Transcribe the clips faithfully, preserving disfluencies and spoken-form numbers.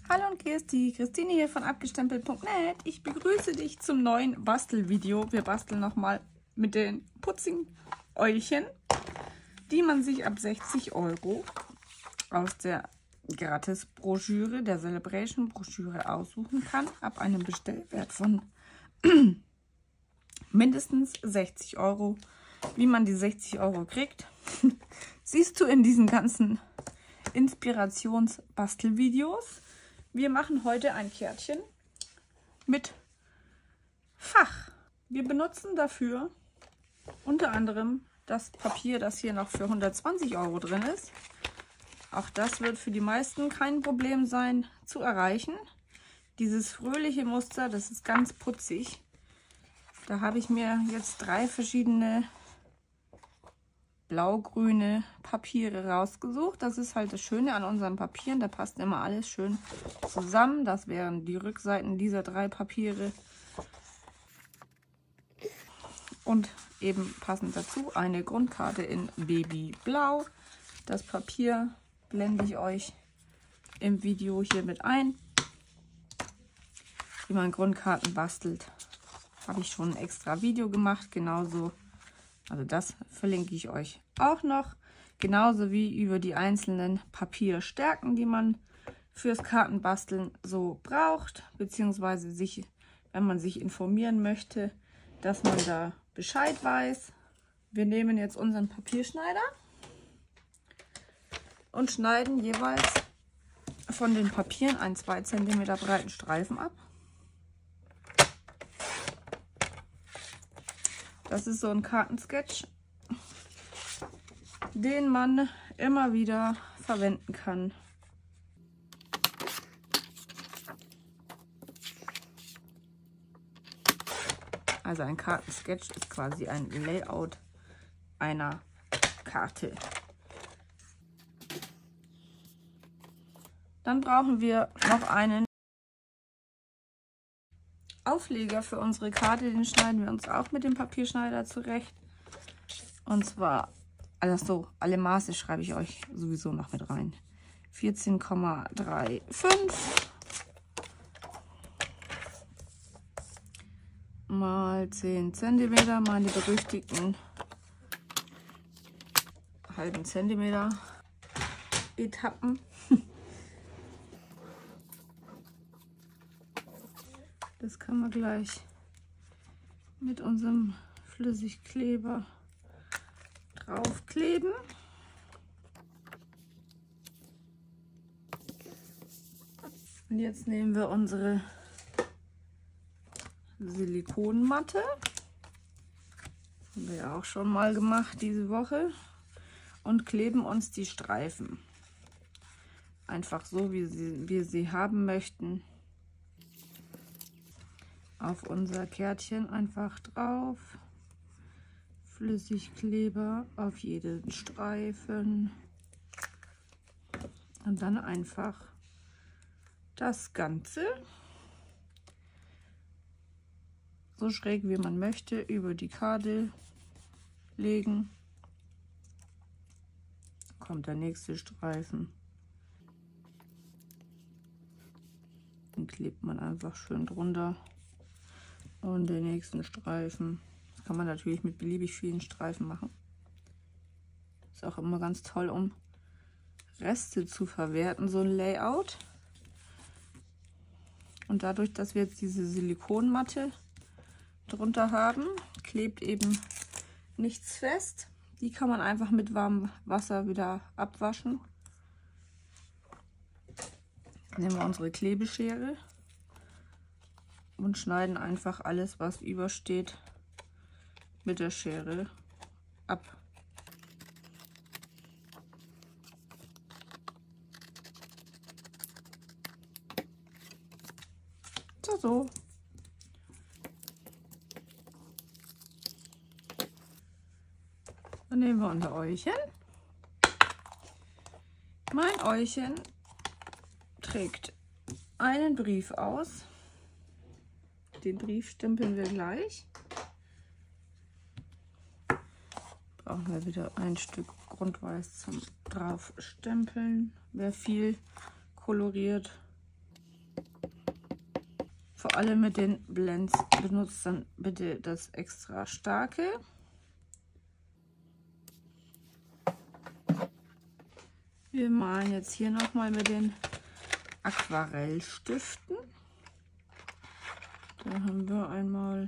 Hallo und grüß dich, Christine hier von abgestempelt punkt net. Ich begrüße dich zum neuen Bastelvideo. Wir basteln nochmal mit den putzigen Eulchen, die man sich ab sechzig Euro aus der Gratis-Broschüre, der Celebration-Broschüre aussuchen kann, ab einem Bestellwert von mindestens sechzig Euro. Wie man die sechzig Euro kriegt, siehst du in diesen ganzen Inspirations-Bastelvideos. Wir machen heute ein Kärtchen mit Fach. Wir benutzen dafür unter anderem das Papier, das hier noch für hundertzwanzig Euro drin ist. Auch das wird für die meisten kein Problem sein zu erreichen. Dieses fröhliche Muster, das ist ganz putzig. Da habe ich mir jetzt drei verschiedene blau-grüne Papiere rausgesucht. Das ist halt das Schöne an unseren Papieren. Da passt immer alles schön zusammen. Das wären die Rückseiten dieser drei Papiere. Und eben passend dazu eine Grundkarte in Babyblau. Das Papier blende ich euch im Video hier mit ein. Wie man Grundkarten bastelt, habe ich schon ein extra Video gemacht. Genauso, also das verlinke ich euch auch noch. Genauso wie über die einzelnen Papierstärken, die man fürs Kartenbasteln so braucht. Beziehungsweise sich, wenn man sich informieren möchte, dass man da Bescheid weiß. Wir nehmen jetzt unseren Papierschneider und schneiden jeweils von den Papieren einen zwei Zentimeter breiten Streifen ab. Das ist so ein Kartensketch, den man immer wieder verwenden kann. Also ein Kartensketch ist quasi ein Layout einer Karte. Dann brauchen wir noch einen Aufleger für unsere Karte. Den schneiden wir uns auch mit dem Papierschneider zurecht. Und zwar, also so, alle Maße schreibe ich euch sowieso noch mit rein. vierzehn Komma fünfunddreißig mal zehn Zentimeter, meine berüchtigten halben Zentimeter Etappen. Das kann man gleich mit unserem Flüssigkleber draufkleben. Und jetzt nehmen wir unsere Silikonmatte. Das haben wir ja auch schon mal gemacht diese Woche. Und kleben uns die Streifen einfach so, wie sie, wir sie haben möchten, auf unser Kärtchen einfach drauf. Flüssigkleber auf jeden Streifen. Und dann einfach das Ganze so schräg wie man möchte über die Karte legen. Kommt der nächste Streifen. Den klebt man einfach schön drunter. Und den nächsten Streifen. Das kann man natürlich mit beliebig vielen Streifen machen. Ist auch immer ganz toll, um Reste zu verwerten, so ein Layout. Und dadurch, dass wir jetzt diese Silikonmatte drunter haben, klebt eben nichts fest. Die kann man einfach mit warmem Wasser wieder abwaschen. Nehmen wir unsere Klebeschere und schneiden einfach alles, was übersteht, mit der Schere ab. So, so. Dann nehmen wir unser Eulchen. Mein Eulchen trägt einen Brief aus. Den Brief stempeln wir gleich. Brauchen wir wieder ein Stück Grundweiß zum draufstempeln. Wer viel koloriert, Vor allem mit den Blends benutzt dann bitte das extra starke. Wir malen jetzt hier nochmal mit den Aquarellstiften. Da haben wir einmal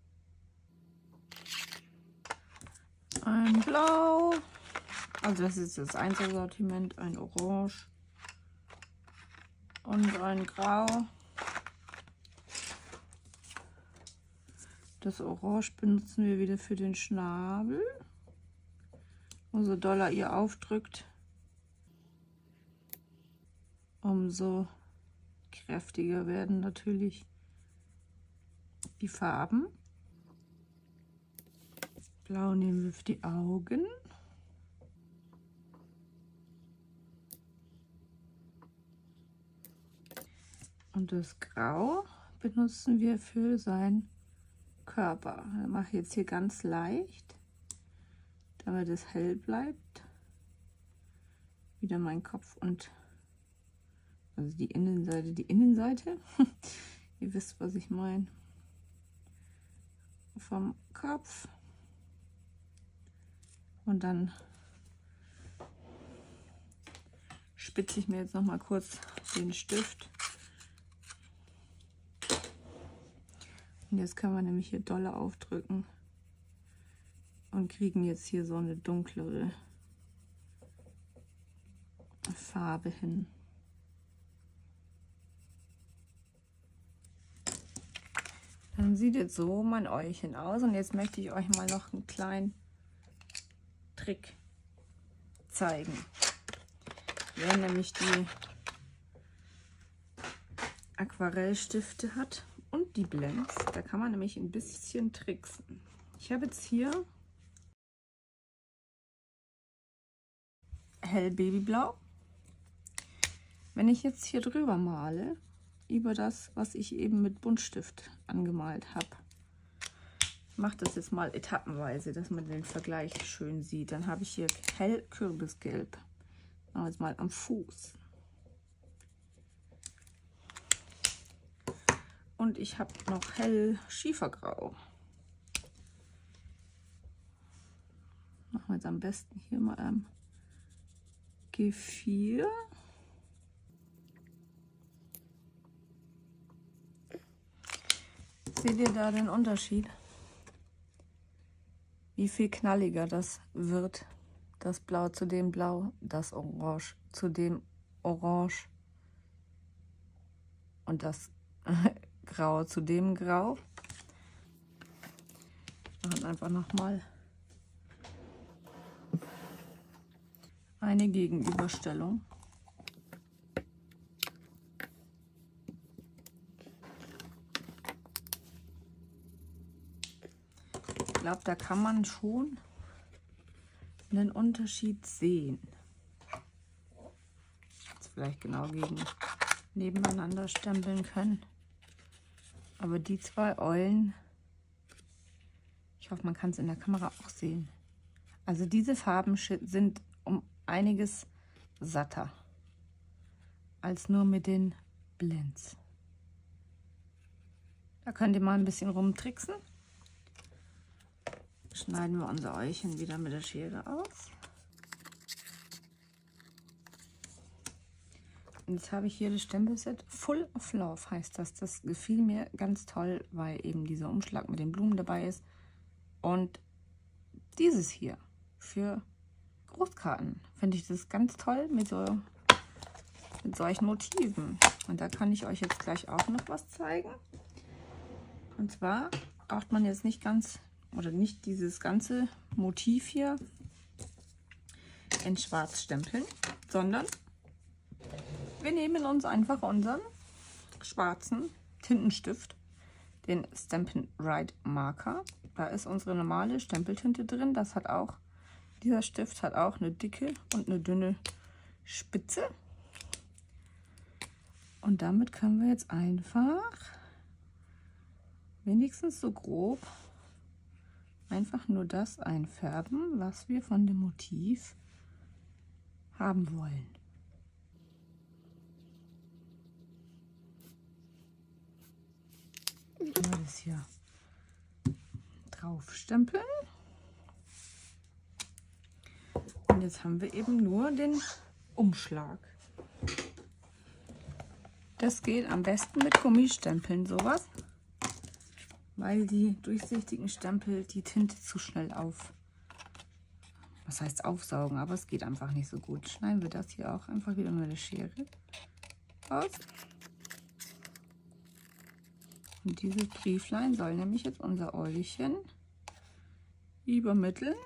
ein Blau, also das ist das Einzelsortiment, ein Orange und ein Grau. Das Orange benutzen wir wieder für den Schnabel. Umso doller ihr aufdrückt, umso kräftiger werden natürlich die Farben. Blau nehmen wir für die Augen. Und das Grau benutzen wir für seinen Körper. Ich mache jetzt hier ganz leicht, damit es hell bleibt. Wieder mein Kopf und also die Innenseite, die Innenseite. Ihr wisst, was ich meine. Vom Kopf. Und dann spitze ich mir jetzt noch mal kurz den Stift. Und jetzt können wir nämlich hier doller aufdrücken und kriegen jetzt hier so eine dunklere Farbe hin. Dann sieht jetzt so mein Äugchen aus und jetzt möchte ich euch mal noch einen kleinen Trick zeigen. Wer nämlich die Aquarellstifte hat und die Blends, da kann man nämlich ein bisschen tricksen. Ich habe jetzt hier hell Babyblau. Wenn ich jetzt hier drüber male, über das, was ich eben mit Buntstift angemalt habe, ich mache das jetzt mal etappenweise, dass man den Vergleich schön sieht. Dann habe ich hier hell Kürbisgelb. Machen wir jetzt mal am Fuß. Und ich habe noch hell Schiefergrau. Machen wir jetzt am besten hier mal am G vier. Seht ihr da den Unterschied? Wie viel knalliger das wird. Das Blau zu dem Blau, das Orange zu dem Orange und das Grau zu dem Grau. Wir machen einfach nochmal eine Gegenüberstellung. Ich glaube, da kann man schon einen Unterschied sehen. Jetzt vielleicht genau gegen nebeneinander stempeln können. Aber die zwei Eulen, ich hoffe, man kann es in der Kamera auch sehen. Also diese Farben sind um einiges satter als nur mit den Blends. Da könnt ihr mal ein bisschen rumtricksen. Schneiden wir unser Äugchen wieder mit der Schere aus. Und jetzt habe ich hier das Stempelset Full of Love, heißt das. Das gefiel mir ganz toll, weil eben dieser Umschlag mit den Blumen dabei ist. Und dieses hier für Großkarten finde ich das ganz toll mit, so, mit solchen Motiven. Und da kann ich euch jetzt gleich auch noch was zeigen. Und zwar braucht man jetzt nicht ganz oder nicht dieses ganze Motiv hier in schwarz stempeln, sondern wir nehmen uns einfach unseren schwarzen Tintenstift, den Stampin' Right Marker. Da ist unsere normale Stempeltinte drin. Das hat auch, dieser Stift hat auch eine dicke und eine dünne Spitze. Und damit können wir jetzt einfach wenigstens so grob einfach nur das einfärben, was wir von dem Motiv haben wollen. alles hier drauf stempeln. Und jetzt haben wir eben nur den Umschlag. Das geht am besten mit Gummistempeln, sowas, weil die durchsichtigen Stempel die Tinte zu schnell auf, was heißt aufsaugen, aber es geht einfach nicht so gut. Schneiden wir das hier auch einfach wieder mit der Schere aus. Und dieses Brieflein soll nämlich jetzt unser Eulchen übermitteln.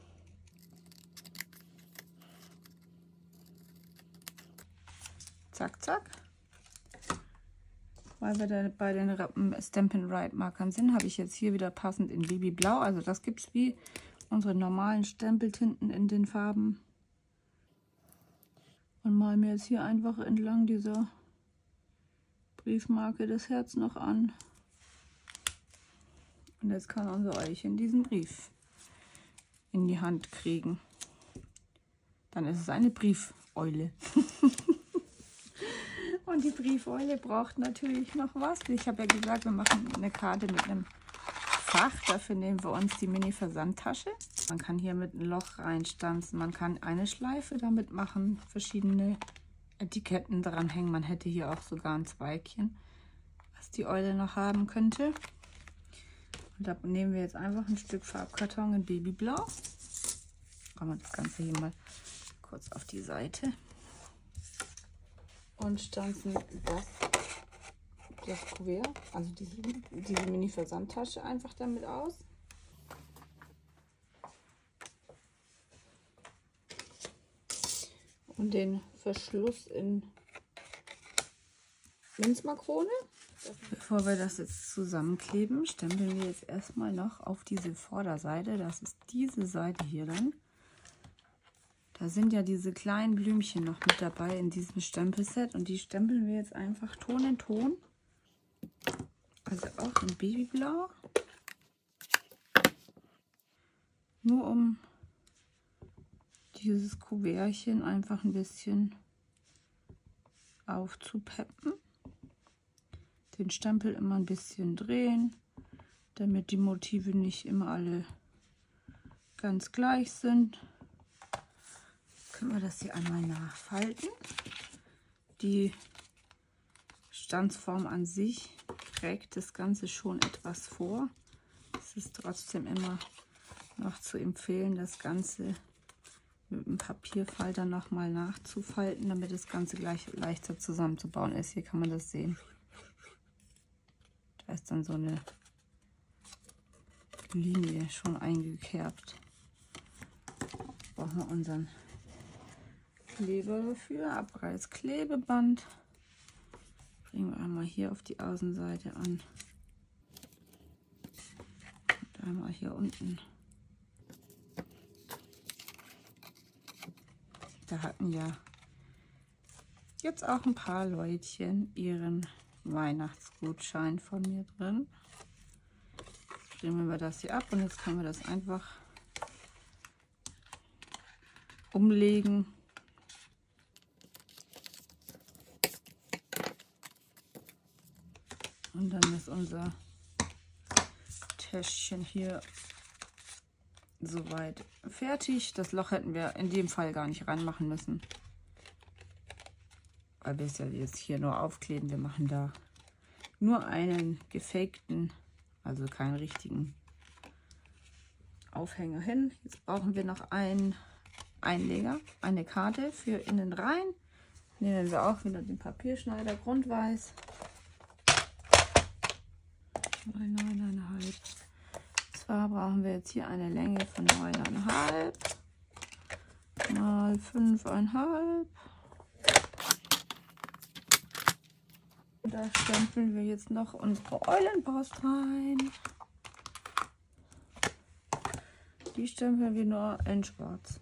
Zack, zack. Weil wir da bei den Stampin' Rite Markern sind, habe ich jetzt hier wieder passend in Babyblau. Also das gibt es wie unsere normalen Stempeltinten in den Farben. Und mal mir jetzt hier einfach entlang dieser Briefmarke das Herz noch an. Und jetzt kann unser Eulchen diesen Brief in die Hand kriegen. Dann ist es eine Briefeule. Und die Briefeule braucht natürlich noch was. Ich habe ja gesagt, wir machen eine Karte mit einem Fach. Dafür nehmen wir uns die Mini-Versandtasche. Man kann hier mit einem Loch reinstanzen. Man kann eine Schleife damit machen, verschiedene Etiketten dranhängen. Man hätte hier auch sogar ein Zweigchen, was die Eule noch haben könnte. Und da nehmen wir jetzt einfach ein Stück Farbkarton in Babyblau. Machen wir das Ganze hier mal kurz auf die Seite. Und stanzen das, das Kuvert, also diese, diese Mini-Versandtasche einfach damit aus. Und den Verschluss in Minzmakrone. Bevor wir das jetzt zusammenkleben, stempeln wir jetzt erstmal noch auf diese Vorderseite. Das ist diese Seite hier dann. Da sind ja diese kleinen Blümchen noch mit dabei in diesem Stempelset und die stempeln wir jetzt einfach Ton in Ton. Also auch in Babyblau. Nur um dieses Kuvertchen einfach ein bisschen aufzupeppen. Den Stempel immer ein bisschen drehen, damit die Motive nicht immer alle ganz gleich sind. Können wir das hier einmal nachfalten. Die Stanzform an sich prägt das Ganze schon etwas vor. Es ist trotzdem immer noch zu empfehlen, das Ganze mit dem Papierfalter nochmal nachzufalten, damit das Ganze gleich leichter zusammenzubauen ist. Hier kann man das sehen. Da ist dann so eine Linie schon eingekerbt. Brauchen wir unseren Kleber dafür, Abreißklebeband. Bringen wir einmal hier auf die Außenseite an. Und einmal hier unten. Da hatten ja jetzt auch ein paar Leutchen ihren Weihnachtsgutschein von mir drin. Nehmen wir das hier ab und jetzt können wir das einfach umlegen. Und dann ist unser Täschchen hier soweit fertig. Das Loch hätten wir in dem Fall gar nicht reinmachen müssen, weil wir es ja jetzt hier nur aufkleben. Wir machen da nur einen gefakten, also keinen richtigen Aufhänger hin. Jetzt brauchen wir noch einen Einleger, eine Karte für innen rein. Nehmen wir auch wieder den Papierschneider grundweiß. Mal neuneinhalb. Zwar brauchen wir jetzt hier eine Länge von neuneinhalb mal fünfeinhalb. Und da stempeln wir jetzt noch unsere Eulenpost rein. Die stempeln wir nur in schwarz.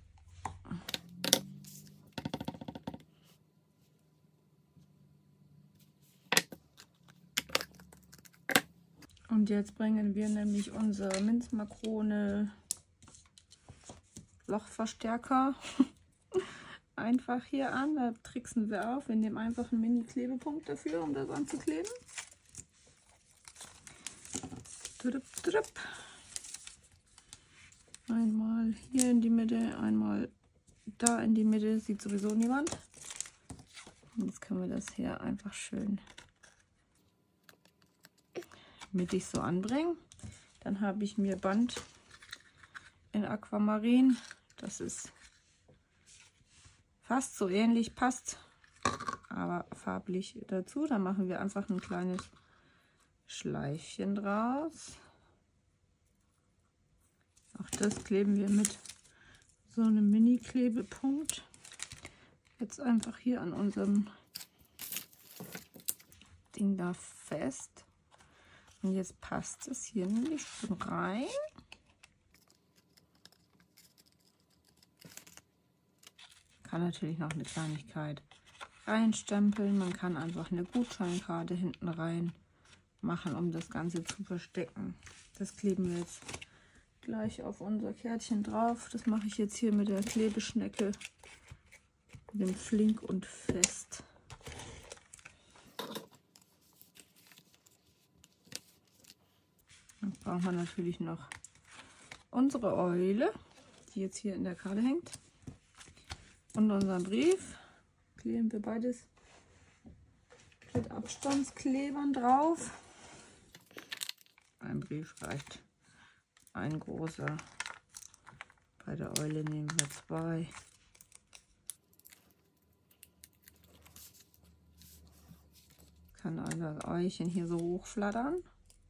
Und jetzt bringen wir nämlich unsere Minzmakrone Lochverstärker einfach hier an. Da tricksen wir auf. Wir nehmen einfach einen Mini-Klebepunkt dafür, um das anzukleben. Einmal hier in die Mitte, einmal da in die Mitte, sieht sowieso niemand. Und jetzt können wir das hier einfach schön mittig so anbringen. Dann habe ich mir Band in Aquamarin. Das ist fast so ähnlich, passt aber farblich dazu. Dann machen wir einfach ein kleines Schleifchen draus. Auch das kleben wir mit so einem Mini-Klebepunkt. Jetzt einfach hier an unserem Ding da fest. Und jetzt passt es hier nämlich schon rein. Kann natürlich noch eine Kleinigkeit reinstempeln. Man kann einfach eine Gutscheinkarte hinten rein machen, um das Ganze zu verstecken. Das kleben wir jetzt gleich auf unser Kärtchen drauf. Das mache ich jetzt hier mit der Klebeschnecke, dem Flink und Fest. Dann braucht man natürlich noch unsere Eule, die jetzt hier in der Karte hängt, und unseren Brief. Kleben wir beides mit Abstandsklebern drauf. Ein Brief reicht. Ein großer. Bei der Eule nehmen wir zwei. Kann also das Eulchen hier so hochflattern.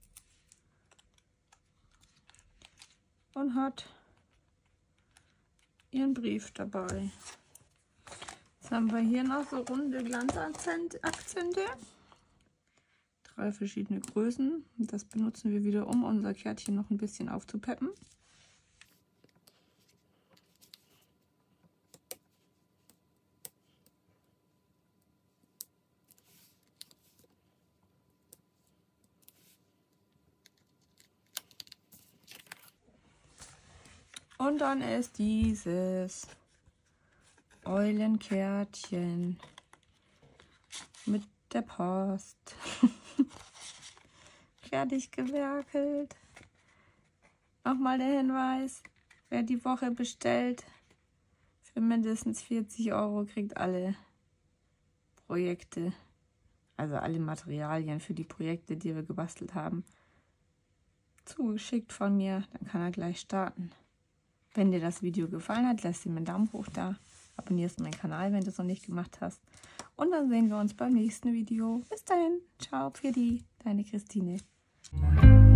Und hat ihren Brief dabei. Jetzt haben wir hier noch so runde Glanzakzente. Drei verschiedene Größen. Und das benutzen wir wieder, um unser Kärtchen noch ein bisschen aufzupeppen. Und dann ist dieses Eulenkärtchen mit der Post fertig gewerkelt. Nochmal der Hinweis, wer die Woche bestellt, für mindestens vierzig Euro kriegt alle Projekte, also alle Materialien für die Projekte, die wir gebastelt haben, zugeschickt von mir. Dann kann er gleich starten. Wenn dir das Video gefallen hat, lass dir einen Daumen hoch da. Abonnierst meinen Kanal, wenn du es noch nicht gemacht hast. Und dann sehen wir uns beim nächsten Video. Bis dahin. Ciao, Pfirdi, deine Christine.